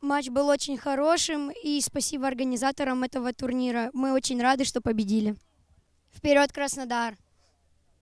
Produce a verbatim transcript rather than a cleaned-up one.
Матч был очень хорошим, и спасибо организаторам этого турнира. Мы очень рады, что победили. Вперед, Краснодар!